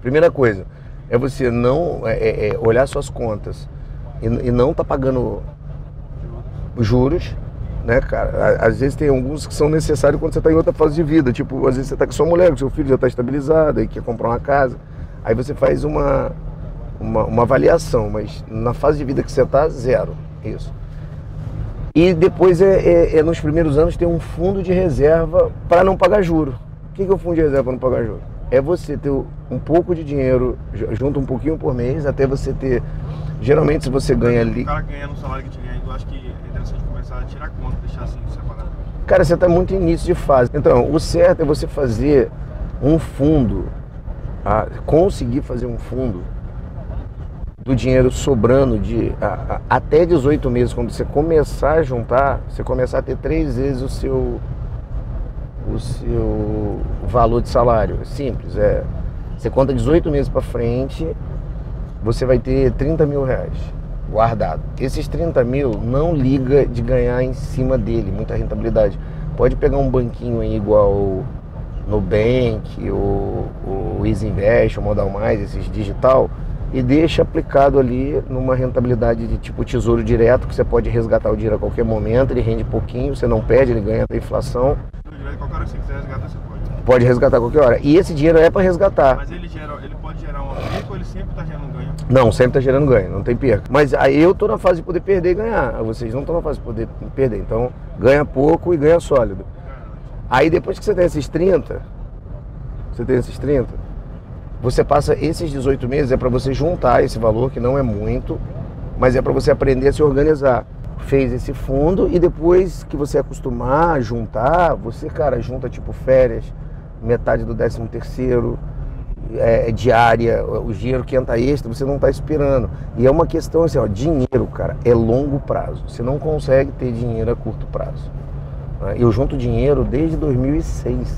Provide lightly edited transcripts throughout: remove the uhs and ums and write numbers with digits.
Primeira coisa é você não olhar suas contas e não tá pagando juros, né, cara? Às vezes tem alguns que são necessários quando você está em outra fase de vida. Tipo, às vezes você está com sua mulher, com seu filho já está estabilizado e quer comprar uma casa. Aí você faz uma avaliação, mas na fase de vida que você está, zero. Isso. E depois nos primeiros anos tem um fundo de reserva para não pagar juro. O que é o fundo de reserva para não pagar juro? É você ter um pouco de dinheiro, junto um pouquinho por mês, até você ter... Geralmente se você ganha ali... O cara ganha no salário que te ganha, eu acho que é interessante começar a tirar conta, deixar assim separado. Cara, você está muito em início de fase. Então, o certo é você fazer um fundo, conseguir fazer um fundo do dinheiro sobrando até 18 meses. Quando você começar a juntar, você começar a ter 3 vezes o seu valor de salário. É simples, você conta 18 meses para frente, você vai ter 30 mil reais guardado. Esses 30 mil não liga de ganhar em cima dele muita rentabilidade. Pode pegar um banquinho aí igual o Nubank, o Easy Invest, o Modal Mais, esses digital, e deixa aplicado ali numa rentabilidade de tipo tesouro direto, que você pode resgatar o dinheiro a qualquer momento, ele rende pouquinho, você não perde, ele ganha da inflação. Qualquer hora que você quiser resgatar, você pode. Pode resgatar a qualquer hora. E esse dinheiro é para resgatar. Mas ele pode gerar uma perca ou ele sempre está gerando ganho? Não, sempre está gerando ganho, não tem perca. Mas aí eu estou na fase de poder perder e ganhar. Vocês não estão na fase de poder perder. Então, ganha pouco e ganha sólido. Aí depois que você tem esses 30, você passa esses 18 meses, é para você juntar esse valor, que não é muito, mas é para você aprender a se organizar. Fez esse fundo e depois que você acostumar a juntar, você, cara, junta tipo férias, metade do 13º, diária, o dinheiro que entra extra, você não está esperando. E é uma questão assim, dinheiro, cara, é longo prazo. Você não consegue ter dinheiro a curto prazo. Eu junto dinheiro desde 2006.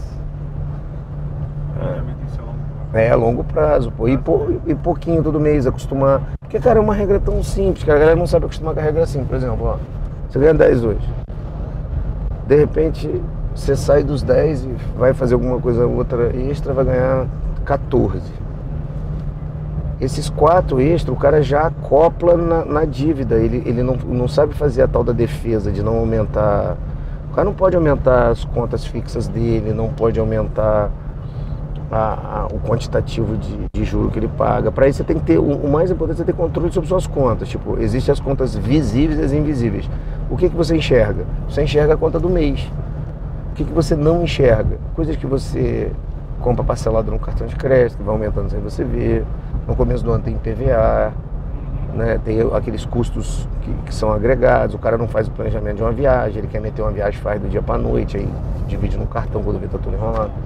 É longo prazo, pô. E pouquinho todo mês, acostumar. Porque, cara, é uma regra tão simples, cara. A galera não sabe acostumar com a regra assim. Por exemplo, você ganha 10 hoje. De repente, você sai dos 10 e vai fazer alguma coisa outra extra, vai ganhar 14. Esses 4 extra, o cara já acopla na dívida. Ele não sabe fazer a tal da defesa, de não aumentar. O cara não pode aumentar as contas fixas dele, não pode aumentar o quantitativo de juro que ele paga. Para isso você tem que ter, o mais importante é ter controle sobre suas contas. Tipo, existem as contas visíveis e as invisíveis. O que você enxerga? Você enxerga a conta do mês. O que você não enxerga? Coisas que você compra parcelado no cartão de crédito, que vai aumentando sem você ver. No começo do ano tem PVA, né? Tem aqueles custos que são agregados. O cara não faz o planejamento de uma viagem, ele quer meter uma viagem, faz do dia para noite, aí divide no cartão quando vê tá tudo enrolado.